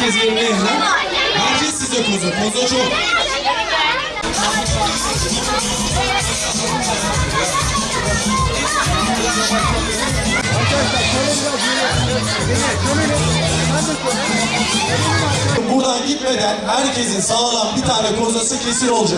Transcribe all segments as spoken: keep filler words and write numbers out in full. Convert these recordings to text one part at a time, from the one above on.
Herkes yerine yerine. Herkes size koza. Koza çok. Buradan gitmeden herkesin sağlam bir tane kozası kesin olacak.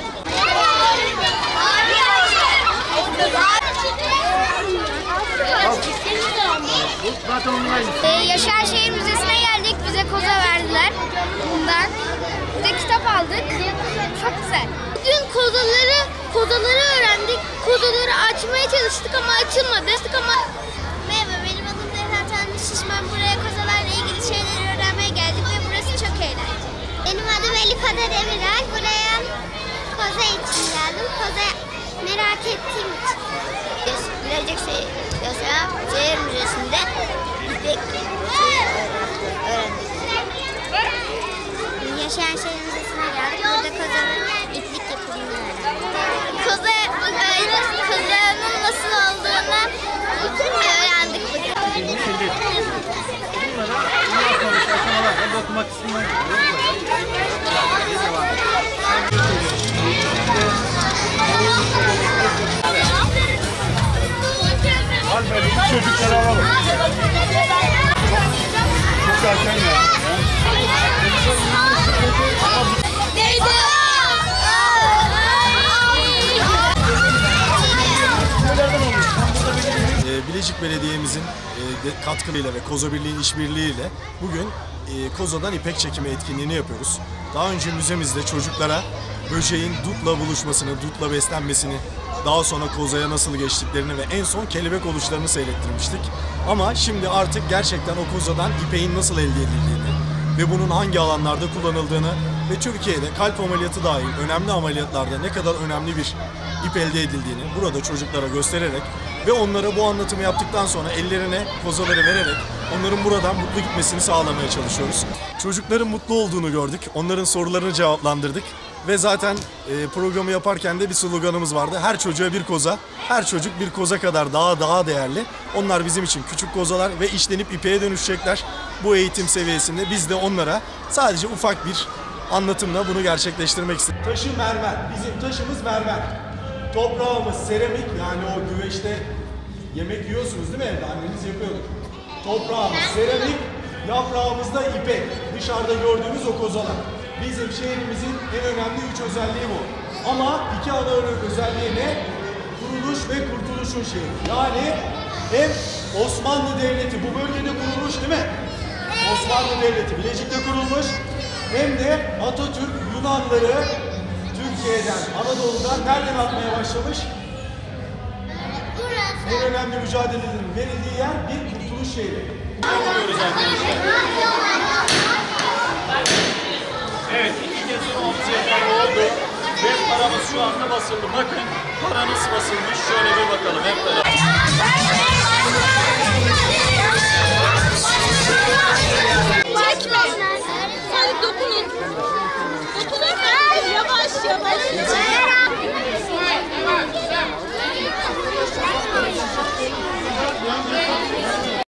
Ee, Yaşar Şehir Müzesi'ne geldik. Bize koza verdiler. Bundan. Bir de kitap aldık. Çok güzel. Bugün kozaları, kozaları öğrendik. Kozaları açmaya çalıştık ama açılmadı. Ama... Merhaba, benim adım Zehra Tanrı Şişman. Buraya kozalarla ilgili şeyleri öğrenmeye geldik ve burası çok eğlenceli. Benim adım Elif Ada Demiray. Buraya koza için geldim. Koza merak ettiğim için. Bilecek şey, Yaşar Şehir Müzesi'nde ipek öğrendik. Yaşar Şehir Müzesi'ne geldik. Burada kozaların iplik yapımını öğrendik. Koza, kozanın nasıl olduğunu öğrendik bugün. Çocukları alalım. Çok erken ya. Bilecik Belediye'mizin katkılarıyla ve Koza Birliği'nin işbirliğiyle bugün Koza'dan ipek çekimi etkinliğini yapıyoruz. Daha önce müzemizde çocuklara böceğin dutla buluşmasını, dutla beslenmesini, daha sonra kozaya nasıl geçtiklerini ve en son kelebek oluşlarını seyrettirmiştik. Ama şimdi artık gerçekten o kozadan ipeğin nasıl elde edildiğini ve bunun hangi alanlarda kullanıldığını ve Türkiye'de kalp ameliyatı dahil önemli ameliyatlarda ne kadar önemli bir ip elde edildiğini burada çocuklara göstererek ve onlara bu anlatımı yaptıktan sonra ellerine kozaları vererek onların buradan mutlu gitmesini sağlamaya çalışıyoruz. Çocukların mutlu olduğunu gördük, onların sorularını cevaplandırdık ve zaten e, programı yaparken de bir sloganımız vardı. Her çocuğa bir koza, her çocuk bir koza kadar daha daha değerli. Onlar bizim için küçük kozalar ve işlenip ipeğe dönüşecekler. Bu eğitim seviyesinde biz de onlara sadece ufak bir anlatımla bunu gerçekleştirmek istedik. Taşı mermer, bizim taşımız mermer. Toprağımız seramik, yani o güveçte yemek yiyorsunuz değil mi evde? Anneniz yapıyordur. Toprağımız seramik, yaprağımız da ipek. Dışarıda gördüğünüz o kozalar. Bizim şehrimizin en önemli üç özelliği bu. Ama iki ana özelliği ne? Kuruluş ve kurtuluşun şehri. Yani hem Osmanlı Devleti bu bölgede kurulmuş değil mi? Osmanlı Devleti Bilecik'te kurulmuş. Hem de Atatürk Yunanları Türkiye'den, Anadolu'dan nereden atmaya başlamış? En önemli mücadelelerin verildiği yer bir kurtuluş şehri. Evet, iki kez olmamız yeterli oldu. Ve paramız şu anda basıldı. Bakın, para nasıl basılmış? Şöyle bir bakalım hep beraber.